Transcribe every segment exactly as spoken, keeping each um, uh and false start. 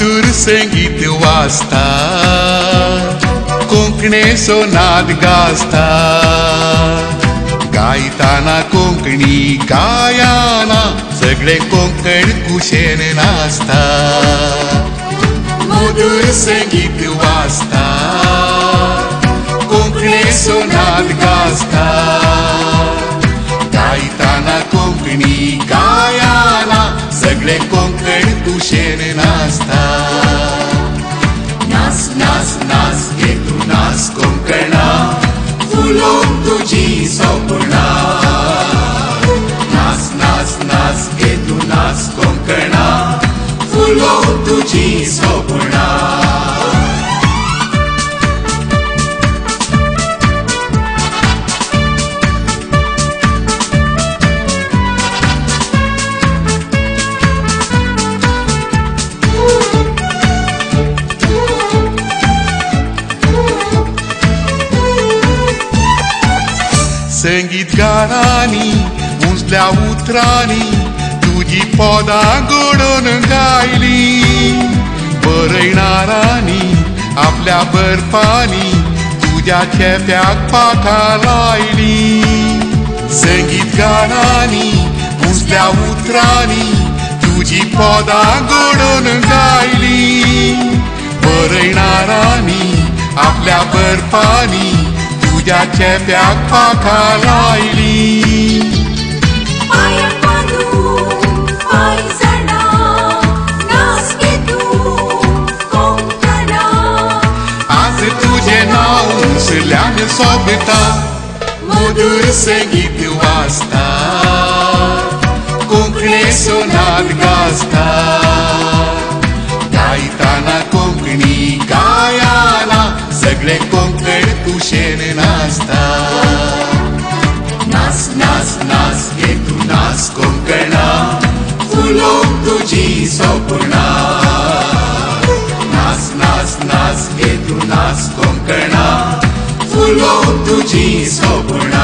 मधुर संगीत वाजता कोंकणी सोनाद गाजता गायताना कोंकणी गायाना सगळे कोंकण कुशेन नाचता मधुर संगीत वाजता कोंकणी सोनाद गाजता गायताना कोंकणी गायाना सगळे कोंकण कुशेन नाचता नाच नाच नाच घे तू नाच कोंकणा फुलोन तुझी सोपुणा नाच नाच नाच घे तू नाच कोंकणा फुलोन तुझी सोपुणा संगीतकारांनी उंचल्या उतरांनी तुझी पदां घडोवन गायली बरयणारांनी आपल्या बरपांनी तुझ्या चेप्याक पाखां लायली संगीतकारांनी उंचल्या उतरांनी तुझी पदां घडोवन गायली बरयणारांनी आपल्या बरपांनी तुझ्या चेप्याक पाखां लायली पांयां बांदून पांय जाणा नाच घे तूं कोंकणा आज तुझें नांव उंचल्यान सोबता मधुर संगीत वाजता कोंकणी सोनाद गाजता गायताना कोंकणी गायाना सगळे कोंकण कुशेन नाचता नाच नाच नाच घे तू नाच कोंकणा फुलोन तुझी सोपुणा नाच नाच नाच घे तू नाच कोंकणा फुलोन तुझी सोपुणा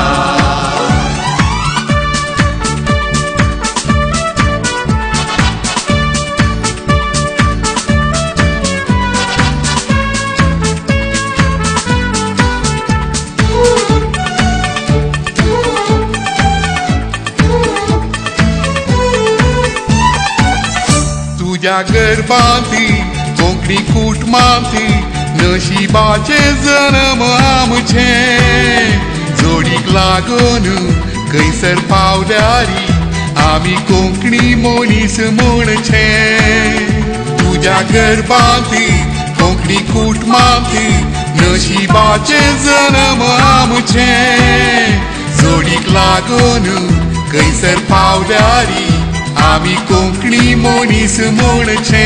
तुझ्या गर्भांती कोंकणी कुटुंबांती नशिबाचे जन्म आमचे जोडीक लागून खंयसर पावल्यारी आमी कोंकणी मनीस म्हणचे तुझ्या गर्भांती कोंकणी कुटुंबांती नशिबाचे जन्म आमचे जोडीक लागून खंयसर पावल्यारी आमी कोंकणी मनीस म्हणचे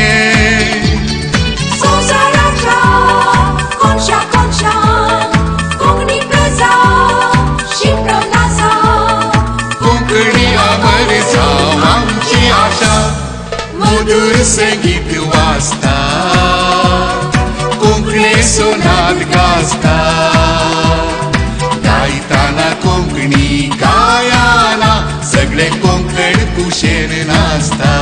संवसाराच्या कोनशा कोनशान कोंकणी प्रजा शिकून आसा कोंकणी अमर जावं आमची आशा मधुर संगीत वाजता कोंकणी सोनाद गाजता गायताना कोंकणी गायाना सगळे कोंकण कुशेन नाचता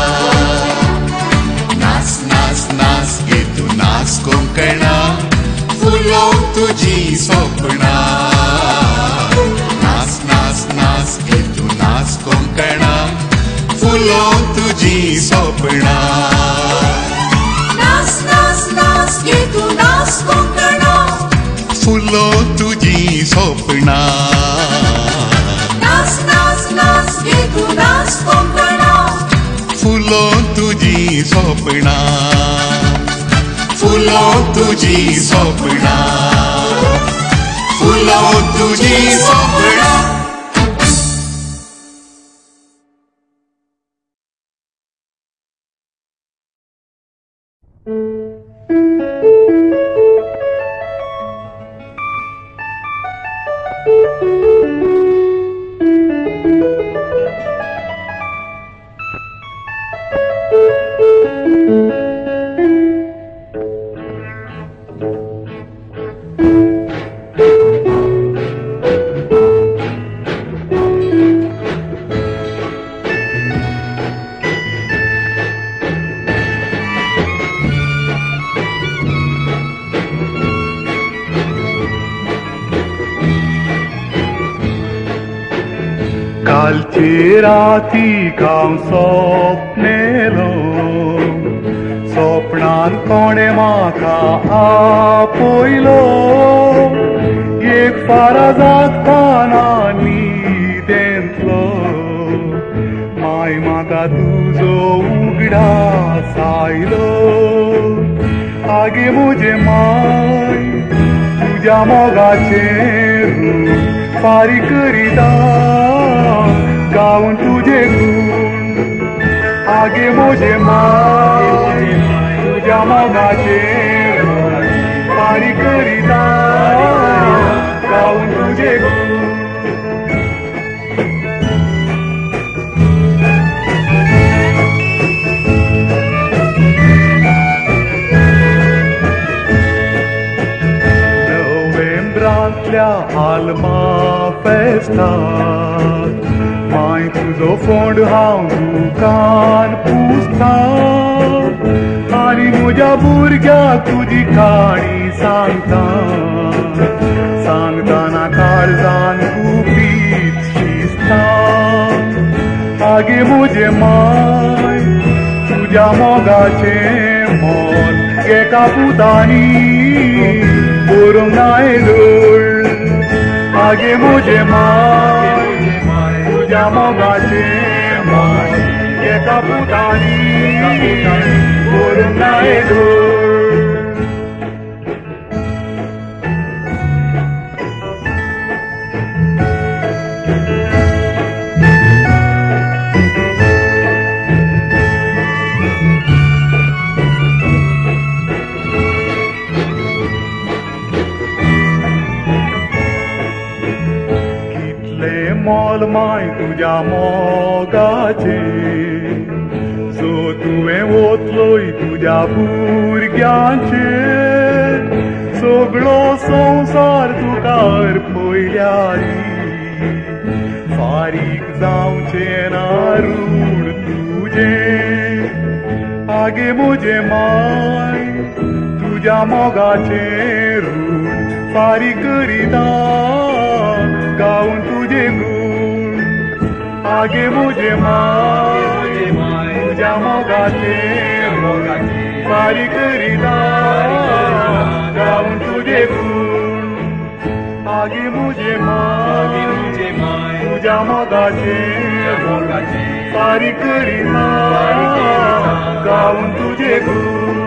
नाच नाच नाच घे तू नाच कोंकणा फुलोन तुझी सोपणा नाच नाच नाच घे तू नाच कोंकणा फुलोन तुझी सोपणा नाच नाच नाच घे तू नाच कोंकणा फुलोन तुझी सोपणा नाच नाच नाच घे तू नाच कोंकणा फुलोन तुझी सोपणा फुलोन तुझी सोपणा फुलोन तुझी सोपणा कालची राती हांव सोपनेलो सोपनान कोणे म्हाका आपयलो एक फारा जागतना न्हिदेंतलो माय म्हाका तुजो उगडास आयलो आगे म्हजे माय तुज्या मोगाचेर फारी करिता गावन तुझे गुण आगे म्हजे माय तुज्या मोगाचेर फारी करिता गावन तुझे गुण आल्मा फेस्ताक माय तुजो फोंड हांव दुकान पुसता आनी म्हज्या भुरग्याक तुजी काणी सांगता सांगतना काळजान कुपीत शिजता आगे म्हजे माय तुज्या मोगाचें मोल एका पुतानी बरोवंक नायलोळ आगे म्हजे माय तुज्या मोगाचें मोल एका पुतानी बरोवंक नायलोळ मोल माय तुज्या मोगाचे सो तुवें ओतलोय तुज्या भुरग्यांचे सगळो संवसार तुका अर्पयल्यारी फारीक जावचें ना रूण तुजें आगे म्हजे माय तुज्या मोगाचें रूण फारीक करिता गावन तुझे गुण आगे म्हजे माय तुज्या मोगाचें फारी करिता गावन तुझे गुण आगे म्हजे माय तुज्या मोगाचें फारी करिता गावन तुझे गुण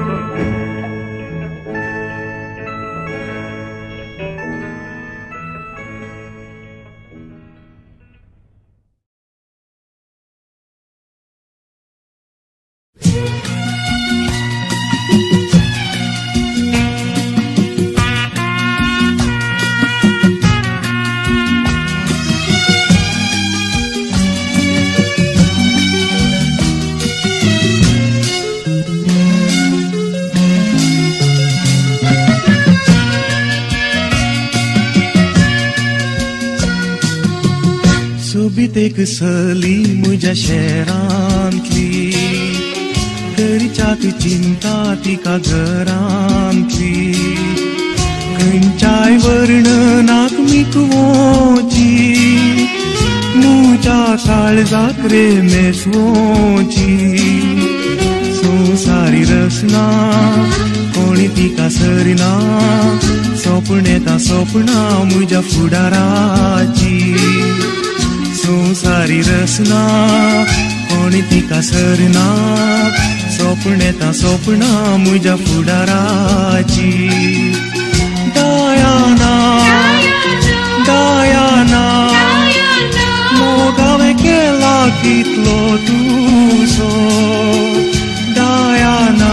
सोबीत एक सली म्हज्या शेरांतली घरच्याक चिंता तिका घरांतली खंयच्याय वर्णनाक मिकवोची म्हज्या काळजाक रे मेसवोची संवसारी रचना कोणी तिका सरना सोपण येता सोपणां म्हज्या फुडाराची संवसारी रचना कोणी तिका सरना सोपण येता सोपणां म्हज्या फुडाराची दयाना दयाना मोगावें केला कितलो तुजो दयाना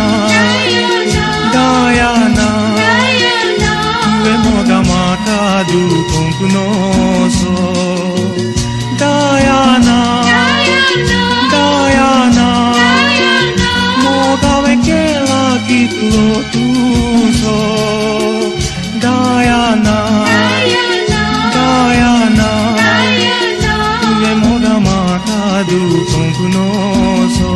दयाना तुवें मोगा म्हाका दुखोवंक नोसो दयाना दयाना मोगावें केला कितलो तुजो दयाना दयाना तुवें मोगा म्हाका दुखोवंक नोसो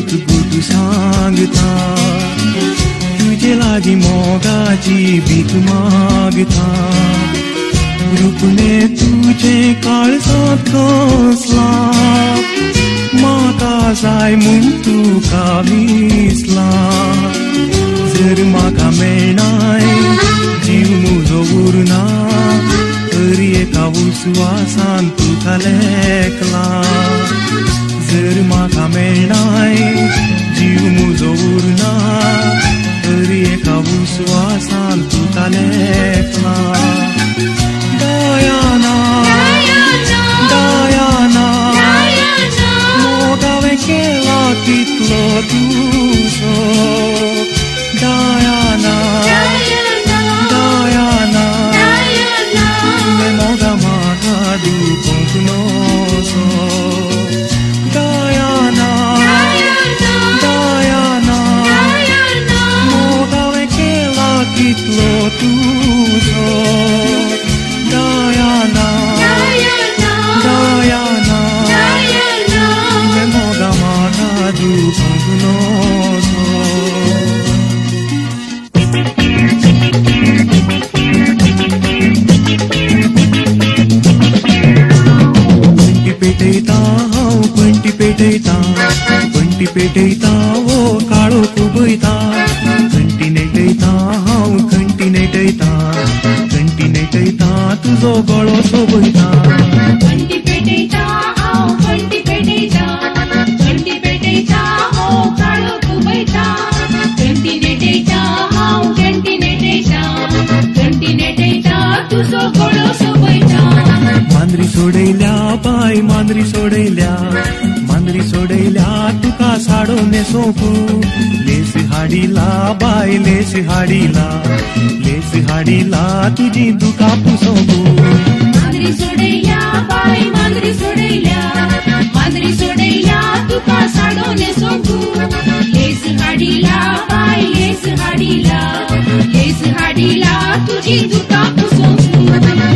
एक गुट सांगता तुझे लागी मोगाची भीक मागता रूपने तुझे काळजात कसला माका जाय म्हूण तुका विसला जर म्हाका मेळनाय जीव म्हजो उरना तरी एका उस्वासान तुका लेखला जर म्हाका मेळनाय जीव म्हजो उरना तरी एका उस्वासान तुका लेखला Diana, Diana, मोगावे केला कितलो तुजो Diana, Diana, तुवें मोगा म्हाका दिवंक नसो Diana, Diana, मोगावे केला कितलो तुजो Diana, Diana, तुवें मोगा म्हाका दिवंक नसो पंटी पेटयता हांव पंटी पेटयता पंटी पेटयता वो काळो कुबयता घंटी नेटयता हांव घंटी नेटयता घंटी नेटयता तुजो गळो सोबयता घंटी पेटयता हांव घंटी पेटयता घंटी पेटयता हो काळो कुबयता घंटी नेटयता हांव घंटी नेटयता घंटी नेटयता तुजो गळो सोबयता मांद्री सोडयल्या बाय मांद्री सोडयल्या मांद्री सोडयल्या तुका साडो न्हेसोंकू लेस हाडिला बाय लेस हाडिला लेस हाडिला तुजी दुका पुसोंकू मांद्री सोडयल्या बाय मांद्री सोडयल्या मांद्री सोडयल्या तुका साडो न्हेसोंकू लेस हाडिला बाय लेस हाडिला लेस हाडिला तुजी दुका पुसोंकू